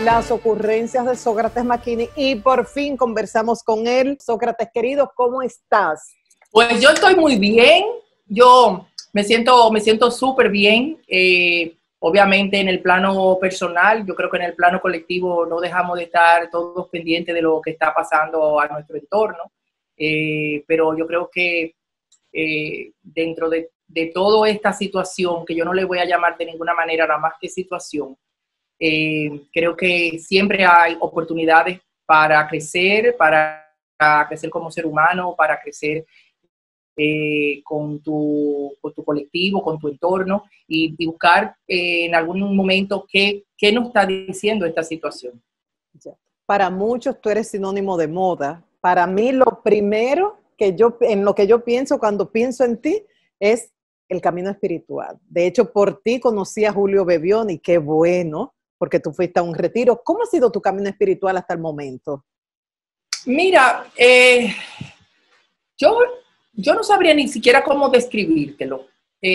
las ocurrencias de Sócrates McKinney y por fin conversamos con él. Sócrates, querido, ¿cómo estás? Pues yo estoy muy bien, yo me siento súper bien, obviamente en el plano personal, yo creo que en el plano colectivo no dejamos de estar todos pendientes de lo que está pasando a nuestro entorno, pero yo creo que dentro de toda esta situación, que yo no le voy a llamar de ninguna manera nada más que situación, creo que siempre hay oportunidades para crecer como ser humano, para crecer con tu colectivo, con tu entorno y buscar en algún momento qué nos está diciendo esta situación. Para muchos tú eres sinónimo de moda. Para mí lo primero en lo que yo pienso cuando pienso en ti es el camino espiritual. De hecho, por ti conocí a Julio Bebión y qué bueno, porque tú fuiste a un retiro. ¿Cómo ha sido tu camino espiritual hasta el momento? Mira, yo no sabría ni siquiera cómo describírtelo.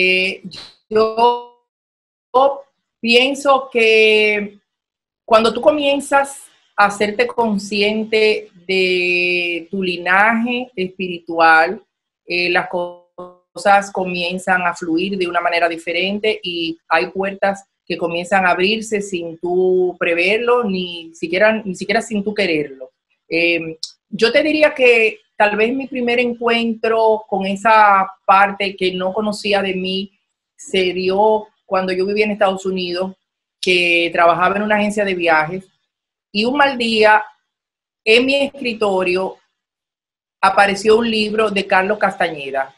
Yo pienso que cuando tú comienzas a hacerte consciente de tu linaje espiritual, las cosas comienzan a fluir de una manera diferente y hay puertas que comienzan a abrirse sin tú preverlo, ni siquiera sin tú quererlo. Yo te diría que tal vez mi primer encuentro con esa parte que no conocía de mí se dio cuando yo vivía en Estados Unidos, que trabajaba en una agencia de viajes, y un mal día en mi escritorio apareció un libro de Carlos Castañeda.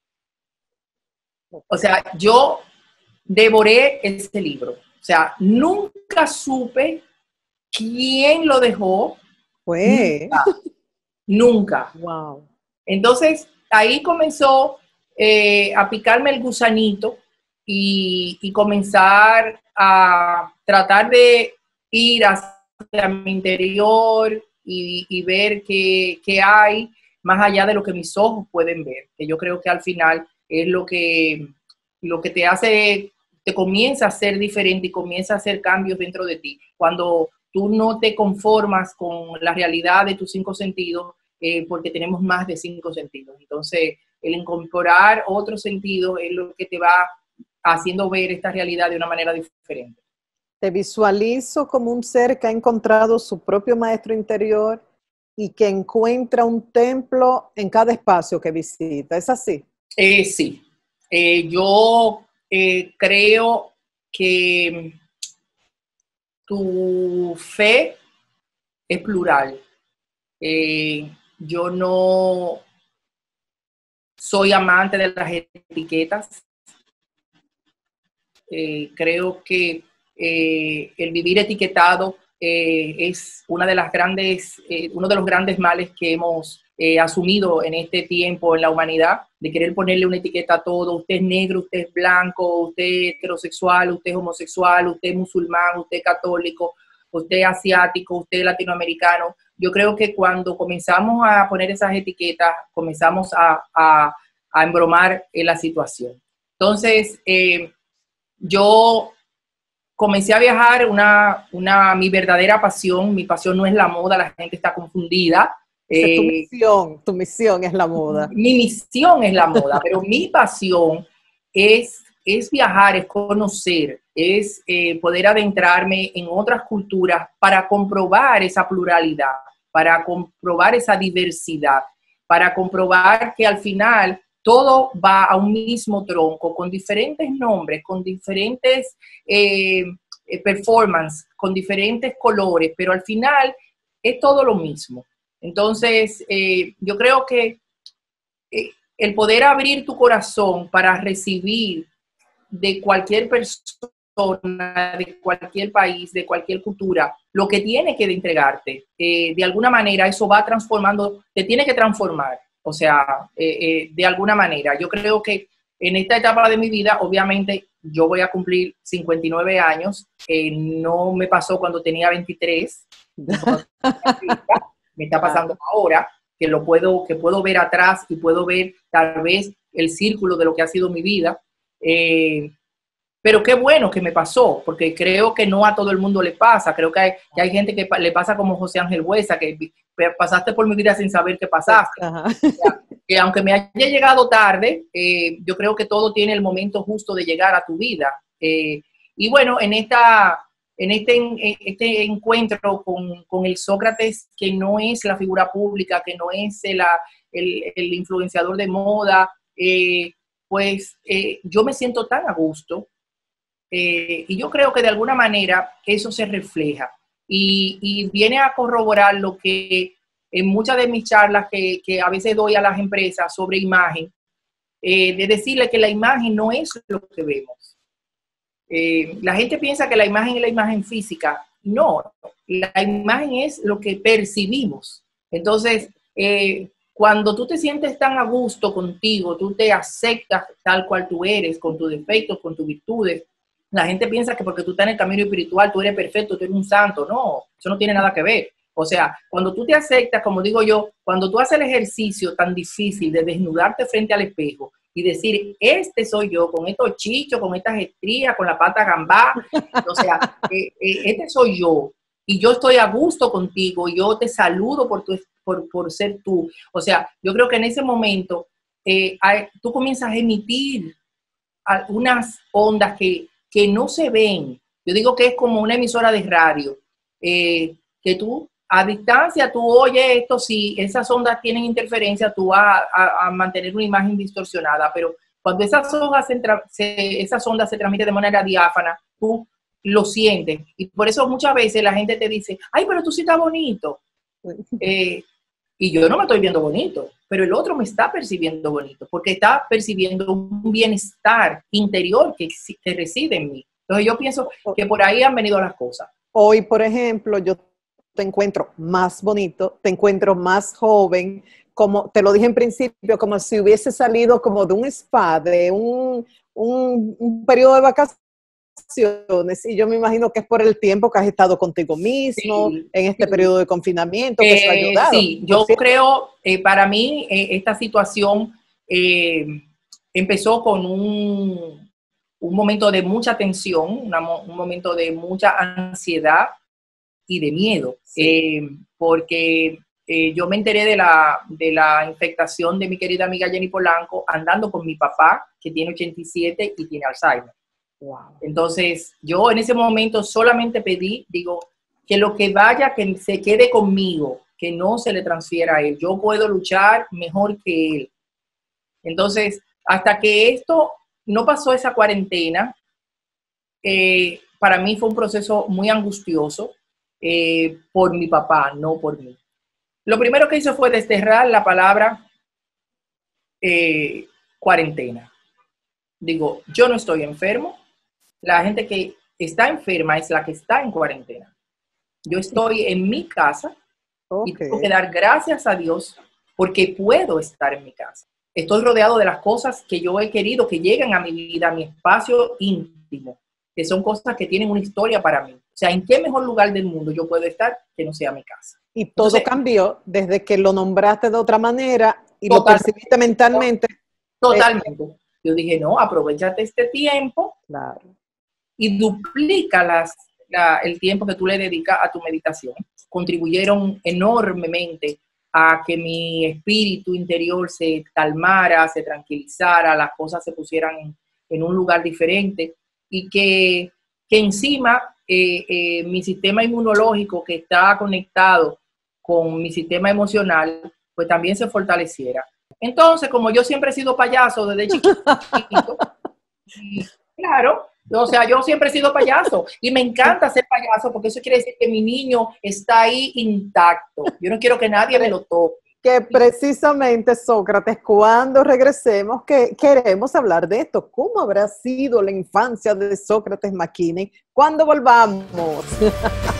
O sea, yo devoré ese libro. O sea, nunca supe quién lo dejó. Fue. Nunca. Wow. Entonces, ahí comenzó a picarme el gusanito y comenzar a tratar de ir hacia mi interior y ver qué hay más allá de lo que mis ojos pueden ver, que yo creo que al final es lo que te comienza a ser diferente y comienza a hacer cambios dentro de ti. Cuando tú no te conformas con la realidad de tus 5 sentidos, porque tenemos más de 5 sentidos. Entonces, el incorporar otros sentidos es lo que te va haciendo ver esta realidad de una manera diferente. Te visualizo como un ser que ha encontrado su propio maestro interior y que encuentra un templo en cada espacio que visita. ¿Es así? Sí. Yo creo que tu fe es plural. Yo no soy amante de las etiquetas. Creo que el vivir etiquetado es uno de los grandes males que hemos asumido en este tiempo en la humanidad, de querer ponerle una etiqueta a todo. Usted es negro, usted es blanco, usted es heterosexual, usted es homosexual, usted es musulmán, usted es católico, usted es asiático, usted es latinoamericano. Yo creo que cuando comenzamos a poner esas etiquetas, comenzamos a embromar la situación. Entonces, yo comencé a viajar, mi verdadera pasión. Mi pasión no es la moda, la gente está confundida. Tu misión es la moda. Mi misión es la moda, pero mi pasión es viajar, es conocer, es poder adentrarme en otras culturas para comprobar esa pluralidad, para comprobar esa diversidad, para comprobar que al final todo va a un mismo tronco, con diferentes nombres, con diferentes performances, con diferentes colores, pero al final es todo lo mismo. Entonces, yo creo que el poder abrir tu corazón para recibir de cualquier persona, de cualquier país, de cualquier cultura, lo que tiene que entregarte, de alguna manera eso va transformando, te tiene que transformar. O sea, de alguna manera. Yo creo que en esta etapa de mi vida, obviamente, yo voy a cumplir 59 años. No me pasó cuando tenía 23. Me está pasando ahora, que puedo ver atrás y puedo ver tal vez el círculo de lo que ha sido mi vida. Pero qué bueno que me pasó, porque creo que no a todo el mundo le pasa. Creo que hay gente que le pasa como José Ángel Huesa, que pasaste por mi vida sin saber qué pasaste. O sea, que aunque me haya llegado tarde, yo creo que todo tiene el momento justo de llegar a tu vida. Y bueno, en este encuentro con el Sócrates, que no es la figura pública, que no es el influenciador de moda, yo me siento tan a gusto. Y yo creo que de alguna manera eso se refleja y viene a corroborar lo que en muchas de mis charlas que a veces doy a las empresas sobre imagen, de decirle que la imagen no es lo que vemos. La gente piensa que la imagen es la imagen física. No, la imagen es lo que percibimos. Entonces, cuando tú te sientes tan a gusto contigo, tú te aceptas tal cual tú eres, con tus defectos, con tus virtudes. La gente piensa que porque tú estás en el camino espiritual, tú eres perfecto, tú eres un santo. No, eso no tiene nada que ver. O sea, cuando tú te aceptas, como digo yo, cuando tú haces el ejercicio tan difícil de desnudarte frente al espejo y decir, este soy yo, con estos chichos, con estas estrías, con la pata gambá, o sea, este soy yo, y yo estoy a gusto contigo, y yo te saludo por ser tú. O sea, yo creo que en ese momento tú comienzas a emitir unas ondas que no se ven. Yo digo que es como una emisora de radio, que tú a distancia tú oyes esto, si esas ondas tienen interferencia, tú vas a mantener una imagen distorsionada, pero cuando esas ondas se transmiten de manera diáfana, tú lo sientes. Y por eso muchas veces la gente te dice, ay, pero tú sí estás bonito. Y yo no me estoy viendo bonito, pero el otro me está percibiendo bonito, porque está percibiendo un bienestar interior que reside en mí. Entonces yo pienso que por ahí han venido las cosas. Hoy, por ejemplo, yo te encuentro más bonito, te encuentro más joven, como te lo dije en principio, como si hubiese salido como de un spa, de un periodo de vacaciones, y yo me imagino que es por el tiempo que has estado contigo mismo, sí, en este periodo de confinamiento, que eso ha ayudado. Sí, yo creo, para mí, esta situación empezó con un momento de mucha tensión, un momento de mucha ansiedad y de miedo, sí. Porque yo me enteré de la infectación de mi querida amiga Jenny Polanco andando con mi papá, que tiene 87 y tiene Alzheimer. Wow. Entonces, yo en ese momento solamente pedí, digo, que lo que vaya, que se quede conmigo, que no se le transfiera a él. Yo puedo luchar mejor que él. Entonces, hasta que esto no pasó esa cuarentena, para mí fue un proceso muy angustioso por mi papá, no por mí. Lo primero que hice fue desterrar la palabra cuarentena. Digo, yo no estoy enfermo. La gente que está enferma es la que está en cuarentena. Yo estoy en mi casa y tengo que dar gracias a Dios porque puedo estar en mi casa. Estoy rodeado de las cosas que yo he querido que lleguen a mi vida, a mi espacio íntimo, que son cosas que tienen una historia para mí. O sea, ¿en qué mejor lugar del mundo yo puedo estar que no sea mi casa? Y todo entonces, cambió desde que lo nombraste de otra manera y lo percibiste mentalmente. Totalmente. Yo dije, no, aprovechate este tiempo. Claro. Y duplica el tiempo que tú le dedicas a tu meditación. Contribuyeron enormemente a que mi espíritu interior se calmara, se tranquilizara, las cosas se pusieran en un lugar diferente y que encima mi sistema inmunológico, que está conectado con mi sistema emocional, pues también se fortaleciera. Entonces, como yo siempre he sido payaso desde chiquito, claro, o sea, yo siempre he sido payaso y me encanta ser payaso porque eso quiere decir que mi niño está ahí intacto. Yo no quiero que nadie me lo toque. Que precisamente, Sócrates, cuando regresemos, que queremos hablar de esto. ¿Cómo habrá sido la infancia de Sócrates McKinney cuando volvamos?